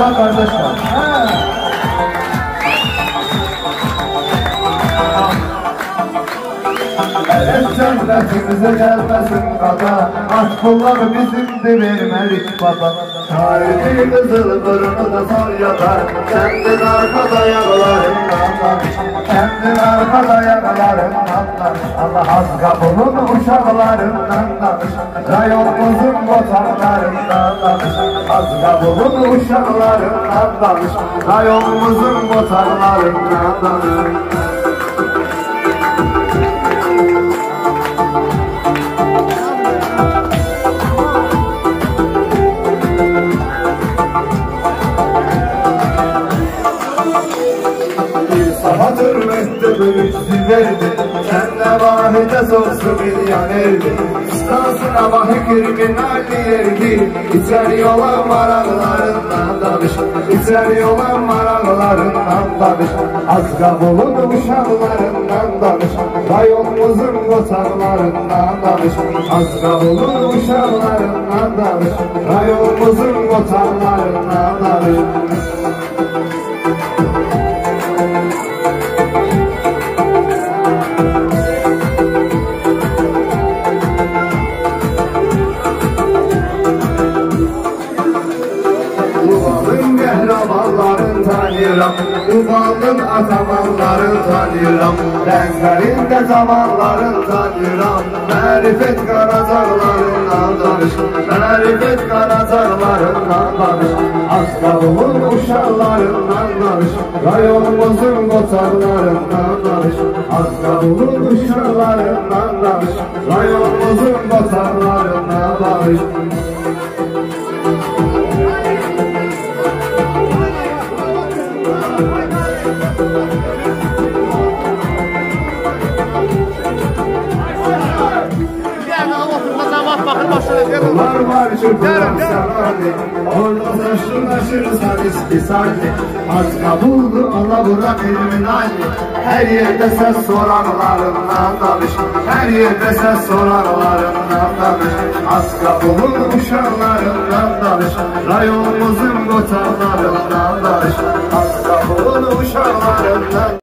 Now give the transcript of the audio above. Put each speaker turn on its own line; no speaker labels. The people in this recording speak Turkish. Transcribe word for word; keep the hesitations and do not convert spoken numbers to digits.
Allah kardeşler. Evet cennetimize gelmesin kata, aşk kulları bizimdi vermelik baba. Tarihi kızıl burnu da zor yatar, kendin arkada yaralarından, kendin arkada yaralarından. Allah az kapının uşaklarından, rayonumuzun botanlarından, az kapının uşaklarından, rayonumuzun botanlarından. Sana hürmette büyüsü verdi, kendine vahide sorsu milyonerdi. İstasına vahi kriminalli yerdi, içeri olan maraklarından danış, içeri olan maraklarından danış. Az kabulun uşaklarından danış, rayonumuzun kotarlarından danış. Az kabulun uşaklarından danış, rayonumuzun kotarlarından danış. Kahramanların tanıyorum, Uval'ın atamanların tanıyorum, Denklerinde zamanların tanıyorum. Marifet karazarlarından danış, marifet karazarlarından danış. Aslanımın uşaklarından danış, rayonumuzun kotarlarından danış. Aslanımın uşaklarından danış, rayonumuzun kotarlarından danış. Var var çırpılan sanali, orada saçlılaşırsan istisali. Az kabuldu Allah bırak ilmin hali, her yerde ses soranlarından danış, her yerde ses soranlarından danış. Az kabulun uşaklarından danış, rayonumuzun kotarlarından danış. Az kabulun uşaklarından